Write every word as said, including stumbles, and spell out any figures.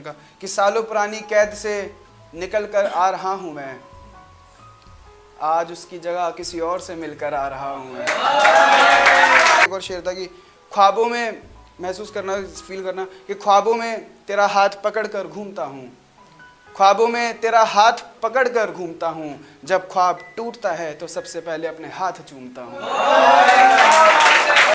का कि सालों पुरानी कैद से निकल कर आ रहा हूँ मैं, आज उसकी जगह किसी और से मिलकर आ रहा हूँ मैं। एक और शेर था कि ख्वाबों में महसूस करना, फील करना कि ख्वाबों में तेरा हाथ पकड़ कर घूमता हूँ, ख्वाबों में तेरा हाथ पकड़ कर घूमता हूँ, जब ख्वाब टूटता है तो सबसे पहले अपने हाथ चूमता हूँ।